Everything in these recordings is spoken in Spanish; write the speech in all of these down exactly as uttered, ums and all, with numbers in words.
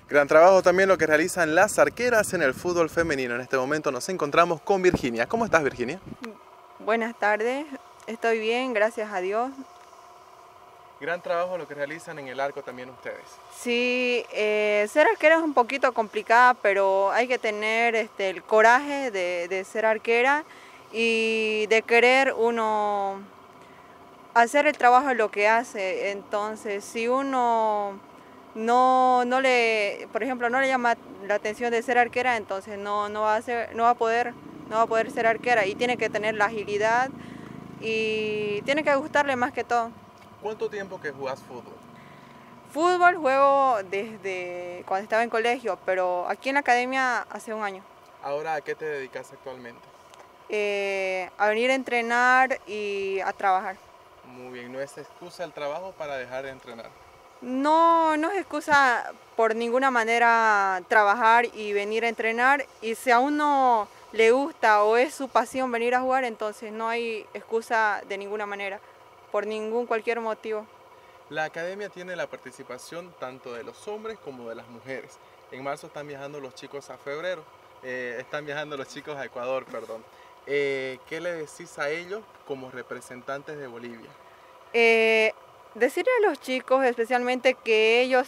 Gran trabajo también lo que realizan las arqueras en el fútbol femenino. En este momento nos encontramos con Virginia. ¿Cómo estás, Virginia? Buenas tardes, estoy bien, gracias a Dios. Gran trabajo lo que realizan en el arco también ustedes. Sí, eh, ser arquera es un poquito complicada, pero hay que tener este, el coraje de, de ser arquera y de querer uno hacer el trabajo en lo que hace. Entonces, si uno no, no le, por ejemplo, no le llama la atención de ser arquera, entonces no, no, va a ser, no, va a poder, no va a poder ser arquera y tiene que tener la agilidad y tiene que gustarle más que todo. ¿Cuánto tiempo que jugás fútbol? Fútbol juego desde cuando estaba en colegio, pero aquí en la academia hace un año. ¿Ahora a qué te dedicas actualmente? Eh, a venir a entrenar y a trabajar. Muy bien, ¿no es excusa el trabajo para dejar de entrenar? No, no es excusa por ninguna manera trabajar y venir a entrenar, y si a uno le gusta o es su pasión venir a jugar, entonces no hay excusa de ninguna manera, por ningún cualquier motivo. La academia tiene la participación tanto de los hombres como de las mujeres. En marzo están viajando los chicos a febrero, eh, están viajando los chicos a Ecuador, perdón. Eh, ¿Qué le decís a ellos como representantes de Bolivia? Eh, decirle a los chicos especialmente que ellos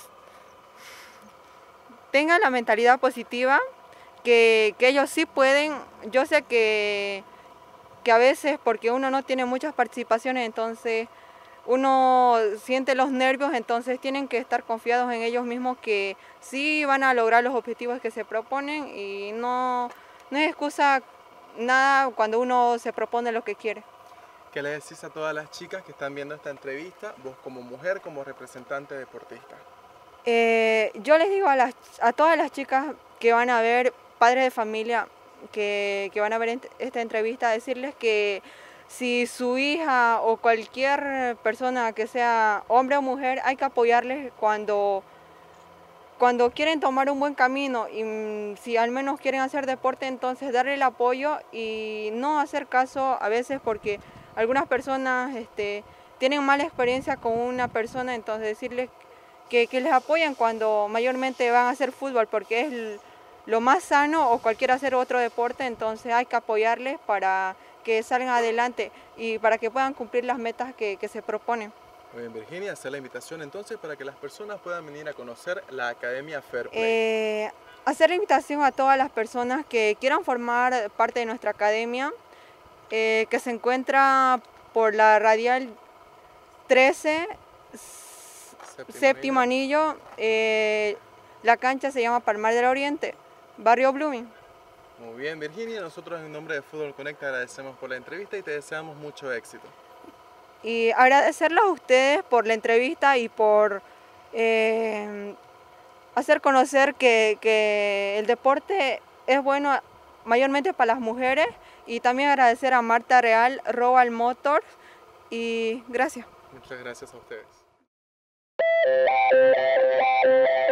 tengan la mentalidad positiva, que, que ellos sí pueden. Yo sé que, que a veces porque uno no tiene muchas participaciones, entonces uno siente los nervios, entonces tienen que estar confiados en ellos mismos que sí van a lograr los objetivos que se proponen, y no, no es excusa nada cuando uno se propone lo que quiere. ¿Qué le decís a todas las chicas que están viendo esta entrevista, vos como mujer, como representante deportista? Eh, yo les digo a, las, a todas las chicas que van a ver, padres de familia, que, que van a ver esta entrevista, decirles que si su hija o cualquier persona que sea hombre o mujer, hay que apoyarles cuando, cuando quieren tomar un buen camino, y mm, si al menos quieren hacer deporte, entonces darle el apoyo y no hacer caso a veces, porque algunas personas este, tienen mala experiencia con una persona, entonces decirles que, que les apoyen cuando mayormente van a hacer fútbol, porque es lo más sano, o cualquier hacer otro deporte, entonces hay que apoyarles para que salgan adelante y para que puedan cumplir las metas que, que se proponen. Muy bien, Virginia, hacer la invitación entonces para que las personas puedan venir a conocer la Academia Fair Play. Eh, hacer la invitación a todas las personas que quieran formar parte de nuestra academia, eh, que se encuentra por la Radial trece, séptimo, séptimo anillo, anillo eh, la cancha se llama Palmar del Oriente, barrio Blooming. Muy bien, Virginia, nosotros en nombre de Fútbol Conecta agradecemos por la entrevista y te deseamos mucho éxito. Y agradecerles a ustedes por la entrevista y por eh, hacer conocer que, que el deporte es bueno mayormente para las mujeres, y también agradecer a Marta Real, Roval Motors, y gracias. Muchas gracias a ustedes.